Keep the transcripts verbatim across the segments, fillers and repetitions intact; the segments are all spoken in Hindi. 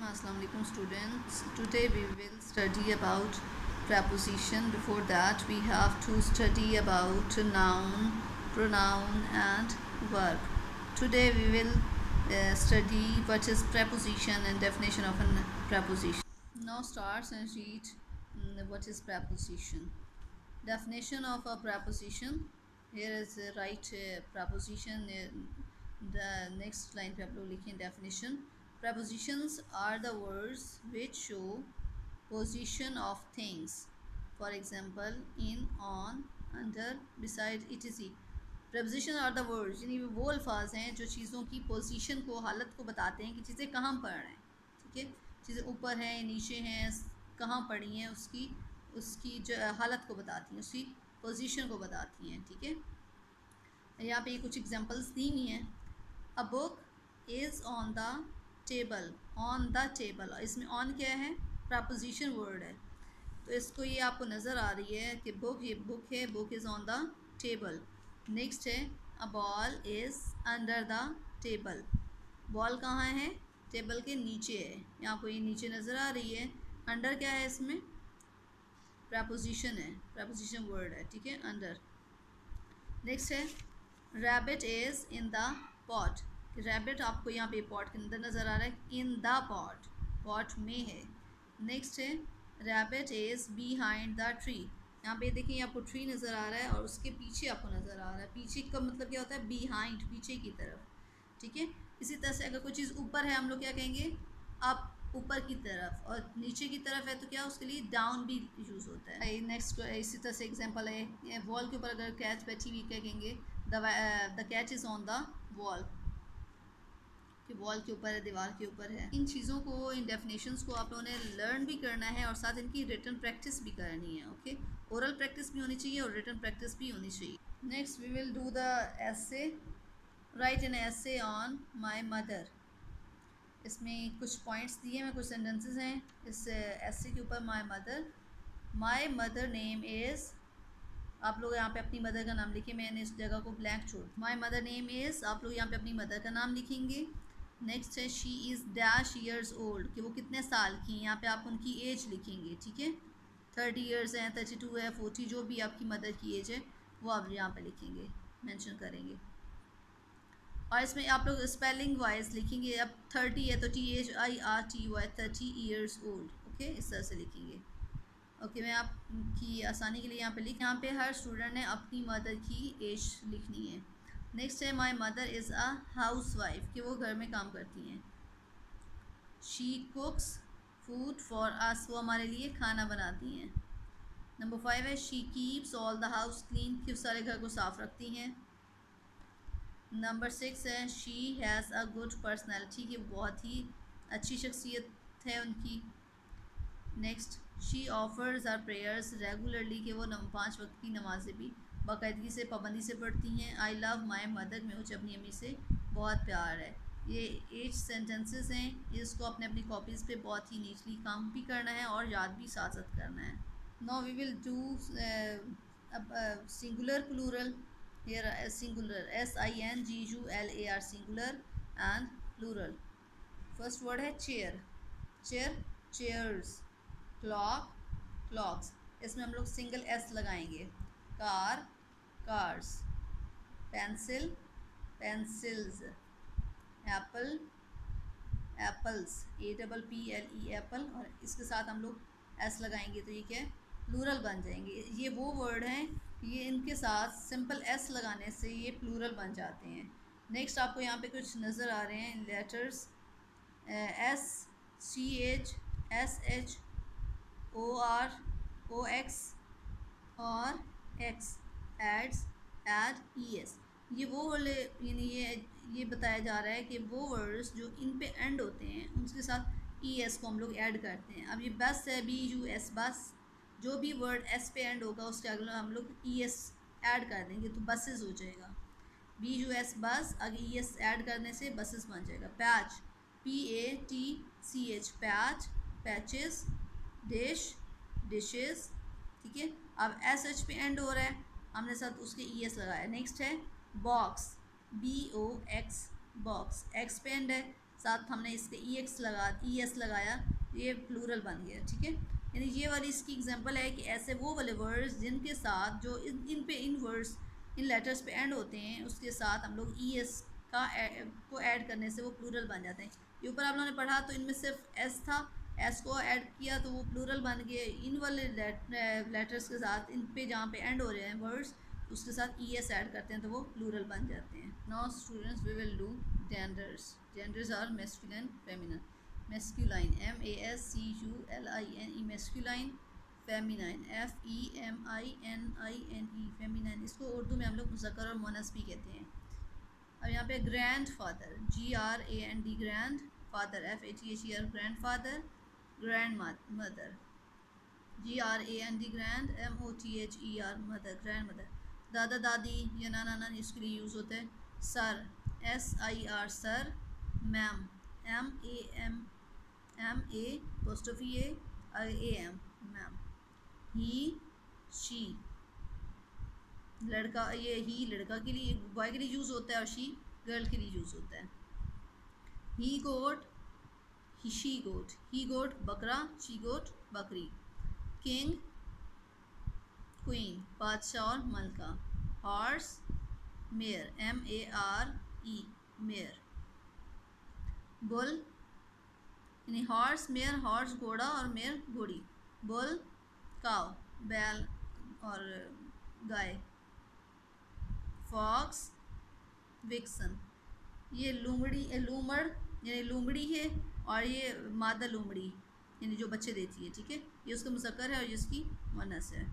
Assalamu alaikum students. Today we will study about preposition. Before that we have to study about noun, pronoun and verb. Today we will uh, study what is preposition and definition of a preposition. Now starts and read um, what is preposition. Definition of a preposition. Here is the right uh, preposition. Uh, the next line पे आप लोग लिखें definition. Prepositions are the words which show position of things. For example, in, on, under, beside, et cetera. Preposition are the words, यानी वो अल्फाज हैं जो चीज़ों की पोजीशन को, हालत को बताते हैं कि चीज़ें कहाँ पर हैं. ठीक है, चीज़ें ऊपर हैं, नीचे हैं, कहाँ पड़ी हैं, उसकी उसकी जो हालत को बताती हैं, उसकी पोजीशन को बताती हैं. ठीक है, यहाँ पे कुछ एग्जांपल्स दी हुई हैं. A book is on the table. On the table, इसमें ऑन क्या है? प्रपोजिशन वर्ड है. तो इसको ये आपको नज़र आ रही है कि बुक, ये बुक है, book is on the table. Next है a ball is under the table. Ball कहाँ है? टेबल के नीचे है. यहाँ आपको ये नीचे नज़र आ रही है. अंडर क्या है? इसमें प्रपोजिशन है, प्रपोजिशन वर्ड है. ठीक है, अंडर. नेक्स्ट है rabbit is in the pot. Rabbit आपको यहाँ पे पॉट के अंदर नज़र आ रहा है, इन द पॉट, पॉट में है. नेक्स्ट है rabbit is behind the tree. यहाँ पे देखिए आपको ट्री नज़र आ रहा है और उसके पीछे आपको नज़र आ रहा है. पीछे का मतलब क्या होता है? बिहाइंड, पीछे की तरफ. ठीक है, इसी तरह से अगर कोई चीज़ ऊपर है हम लोग क्या कहेंगे? अप, ऊपर की तरफ. और नीचे की तरफ है तो क्या, उसके लिए डाउन भी यूज़ होता है. नेक्स्ट इसी तरह से एग्जांपल है, वॉल के ऊपर अगर कैच बैठी हुई क्या कहेंगे? The catch is on the wall, कि वॉल के ऊपर है, दीवार के ऊपर है. इन चीज़ों को, इन डेफिनेशंस को आप लोगों ने लर्न भी करना है और साथ इनकी रिटन प्रैक्टिस भी करनी है. ओके, ओरल प्रैक्टिस भी होनी चाहिए और रिटन प्रैक्टिस भी होनी चाहिए. Next we will do the essay. Write an essay on my mother. इसमें कुछ पॉइंट्स दिए हैं, कुछ सेंटेंसेस हैं इस एसे के ऊपर. My mother, my mother name is, आप लोग यहाँ पे अपनी मदर का नाम लिखें. मैंने इस जगह को ब्लैंक छोड़. माई मदर नेम इज़, आप लोग यहाँ पे अपनी मदर का नाम लिखेंगे. नेक्स्ट है she is dash years old, कि वो कितने साल की हैं. यहाँ पे आप उनकी एज लिखेंगे. ठीक है, थर्टी ईयर्स हैं, थर्टी टू है, फोर्टी, जो भी आपकी मदर की एज है वो आप यहाँ पे लिखेंगे, मेंशन करेंगे. और इसमें आप लोग स्पेलिंग वाइज लिखेंगे. अब थर्टी है तो T H I R T Y, thirty years old. Okay, इस तरह से लिखेंगे. ओके okay, मैं आपकी आसानी के लिए यहाँ पे लिख, यहाँ पे हर स्टूडेंट ने अपनी मदर की एज लिखनी है. नेक्स्ट है my mother is a housewife, कि वो घर में काम करती हैं. She cooks food for us, वो हमारे लिए खाना बनाती हैं. नंबर फाइव है she keeps all the house clean, कि सारे घर को साफ रखती हैं. नंबर सिक्स है she has a good personality, कि बहुत ही अच्छी शख्सियत है उनकी. Next she offers are prayers regularly, कि वो पाँच वक्त की नमाज़ें भी बाकायदगी से, पाबंदी से पढ़ती हैं. आई लव माई मदर, में मुझे अपनी अम्मी से बहुत प्यार है. ये एट सेंटेंसेस हैं, इसको अपने अपनी कॉपीज़ पे बहुत ही नीटली काम भी करना है और याद भी साथ साथ करना है. Now we will do singular plural. here singular, S I N G U L A R, singular and plural. First word है chair. Chair, chairs. Clock, clocks. इसमें हम लोग सिंगल एस लगाएंगे. Car, cars. Pencil, pencils. Apple, apples. A double P L E, apple. और इसके साथ हम लोग एस लगाएंगे तो ये क्या है? प्लूरल बन जाएंगे. ये वो वर्ड हैं, ये इनके साथ सिंपल एस लगाने से ये प्लूरल बन जाते हैं. नेक्स्ट आपको यहाँ पे कुछ नज़र आ रहे हैं letters. S, C H, S H, O R, O X और X, adds, add, E S. ये वो वाले, यानी ये ये बताया जा रहा है कि वो वर्ड्स जो इन पे एंड होते हैं उनके साथ ई एस को हम लोग ऐड करते हैं. अब ये बस है, बी यू एस, बस. जो भी वर्ड एस पे एंड होगा उसके अगले हम लोग ई एस ऐड कर देंगे तो बसेस हो जाएगा. बी यू एस बस, आगे ई एस ऐड करने से बसेस बन जाएगा. Patch, P A T C H, patch, patches. Dish, dishes. ठीक है, अब एस एच पे एंड हो रहा है, हमने साथ उसके ई एस लगाया. नेक्स्ट है box, B O X, box. X पे एंड है, साथ हमने इसके ई एक्स लगा ई एस लगाया, ये प्लूरल बन गया, ठीक है। यानी ये वाली इसकी एग्जांपल है कि ऐसे वो वाले वर्ड्स जिनके साथ जो इन इन पे इन वर्ड्स इन लेटर्स पे एंड होते हैं उसके साथ हम लोग ई एस का ए, को ऐड करने से वो प्लूरल बन जाते हैं। ये ऊपर आप लोगों ने पढ़ा तो इनमें सिर्फ एस था, एस को ऐड किया तो वो प्लूरल बन गए। इन वाले लेटर्स के साथ इन पे जहाँ पे एंड हो रहे हैं वर्ड्स उसके साथ ई एस ऐड करते हैं तो वो प्लूरल बन जाते हैं। Now students we will do genders. Genders are masculine feminine. Masculine M A S C U L I N E masculine, feminine F E M I N I N E feminine. इसको उर्दू में हम लोग मुज़क्कर और मुअन्नस भी कहते हैं। अब यहाँ पे grandfather G R A N D grandfather F A T H E R grandfather, grandmother G R A N D grand M O T H E R mother grandmother. दादा दादी या नाना नानी इसके लिए यूज़ होते हैं। Sir S I R sir, ma'am M A M M A पोस्टोफी A A M ma'am. He she लड़का, ये ही लड़का के लिए बॉय के लिए यूज़ होता है और शी गर्ल के लिए यूज़ होता है। ही गोट ही शी गोट, ही गोट बकरा, शी गोट बकरी। किंग क्वीन बादशाह और मलका। Horse mare M A R E mare. Bull यानी हॉर्स मेयर, हॉर्स घोड़ा और मेयर घोड़ी। बुल काव बैल और गाय। फॉक्स विक्सन, ये लूमड़ी लूमड़ यानी लूमड़ी है और ये मादा लूमड़ी यानी जो बच्चे देती है, ठीक है। ये उसका मुज़क्कर है और ये उसकी मुअन्नस है।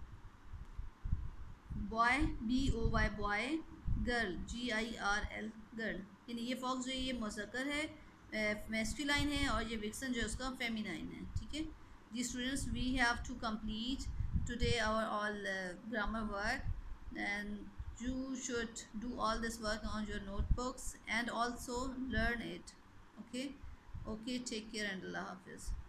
Boy B O Y boy, girl G I R L girl. यानी ये फॉक्स जो है ये मुज़क्कर है मैस्कुलाइन है और ये विक्सन जो है उसका फेमिनाइन है, ठीक है। जी students we have to complete today our all grammar work and you should do all this work on your notebooks and also learn it. Okay, okay, take care and Allah Hafiz.